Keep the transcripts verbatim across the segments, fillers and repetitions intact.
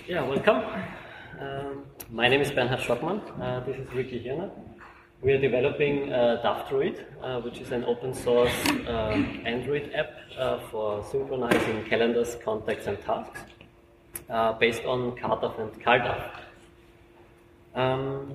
Yeah, welcome. Um, my name is Bernhard Stockmann. Uh, this is Ricky Hirner. We are developing uh, DAFDroid, uh, which is an open source uh, Android app uh, for synchronizing calendars, contacts, and tasks uh, based on CardDAV and CalDAV. Um,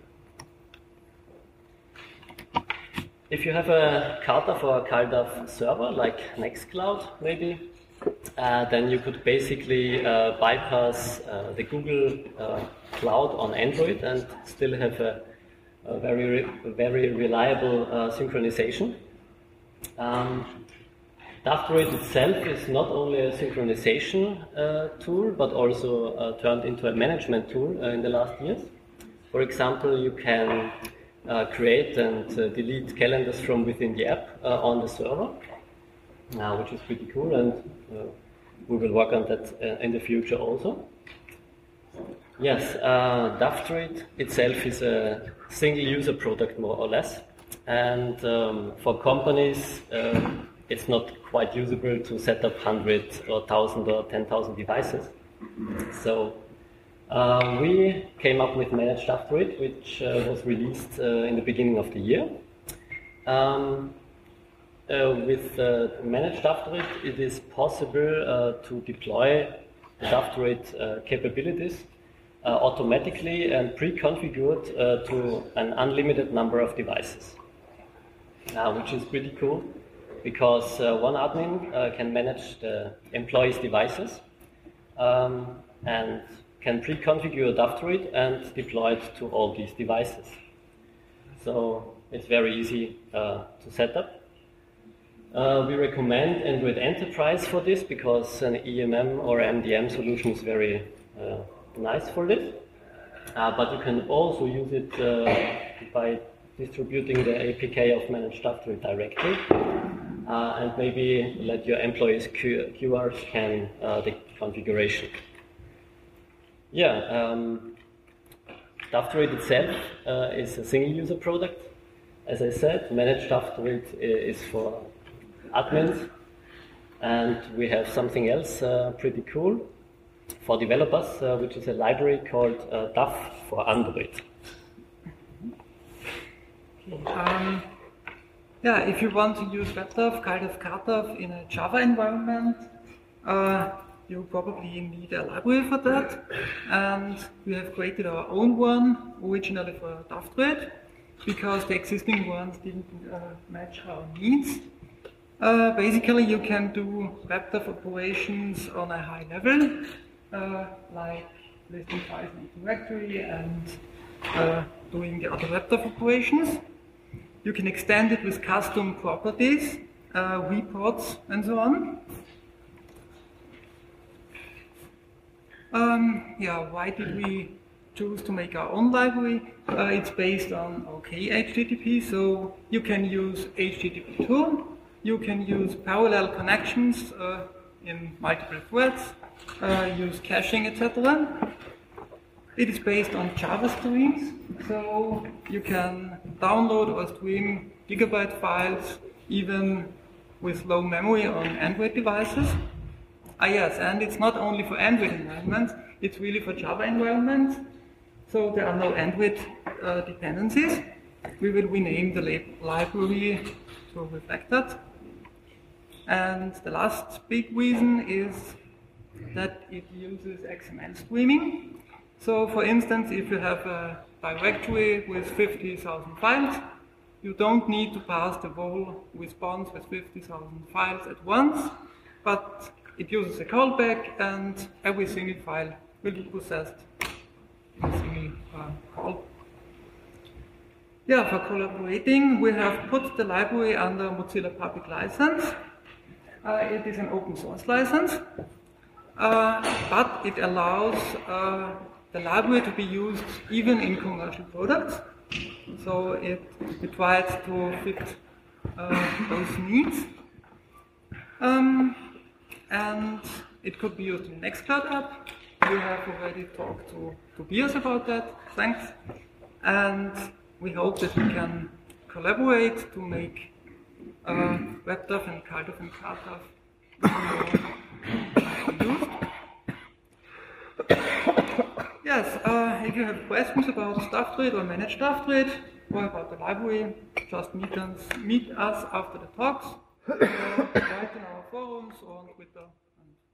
if you have a CardDAV or a CalDAV server, like Nextcloud maybe, Uh, then you could basically uh, bypass uh, the Google uh, Cloud on Android and still have a, a very, re very reliable uh, synchronization. Um, DAFDroid itself is not only a synchronization uh, tool, but also uh, turned into a management tool uh, in the last years. For example, you can uh, create and uh, delete calendars from within the app uh, on the server. Uh, which is pretty cool, and uh, we will work on that uh, in the future also. Yes, uh, DAFDroid itself is a single-user product, more or less, and um, for companies, uh, it's not quite usable to set up hundred or thousand or ten thousand devices. So uh, we came up with Managed DAFDroid, which uh, was released uh, in the beginning of the year. Um, Uh, with uh, Managed DAFDroid, it is possible uh, to deploy the DAFDroid uh, capabilities uh, automatically and pre-configured uh, to an unlimited number of devices, uh, which is pretty cool because uh, one admin uh, can manage the employees' devices um, and can pre-configure DAFDroid and deploy it to all these devices. So it's very easy uh, to set up. Uh, we recommend Android Enterprise for this because an E M M or M D M solution is very uh, nice for this. Uh, but you can also use it uh, by distributing the A P K of Managed DAFDroid directly uh, and maybe let your employees Q R scan uh, the configuration. Yeah, um, DAFDroid itself uh, is a single-user product. As I said, Managed DAFDroid is for admins, and we have something else uh, pretty cool for developers, uh, which is a library called uh, D A F for Android. Okay. Um, yeah, if you want to use WebDAV, CalDAV, CardDAV in a Java environment, uh, you probably need a library for that, and we have created our own one originally for DAFDroid because the existing ones didn't uh, match our needs. Uh, basically, you can do WebDAV operations on a high level, uh, like listing files in a directory and uh, doing the other WebDAV operations. You can extend it with custom properties, uh, reports, and so on. Um, yeah, why did we choose to make our own library? Uh, it's based on OK H T T P, so you can use H T T P two. You can use parallel connections uh, in multiple threads, uh, use caching, et cetera. It is based on Java streams, so you can download or stream gigabyte files even with low memory on Android devices. Ah yes, and it's not only for Android environments, it's really for Java environments. So there are no Android uh, dependencies. We will rename the library to reflect that. And the last big reason is that it uses X M L streaming. So for instance, if you have a directory with fifty thousand files, you don't need to pass the whole response with fifty thousand files at once, but it uses a callback and every single file will be processed in a single uh, call. Yeah, for collaborating, we have put the library under Mozilla Public License. Uh, it is an open source license, uh, but it allows uh, the library to be used even in commercial products. So it, it tries to fit uh, those needs. Um, and it could be used in the Nextcloud app. We have already talked to Tobias about that. Thanks. And we hope that we can collaborate to make uh, WebDAV and CalDAV and CardDAV more used. yes, uh, if you have questions about StuffTrade or Managed StuffTrade or about the library, just meet us, meet us after the talks, uh, write in our forums or on Twitter. And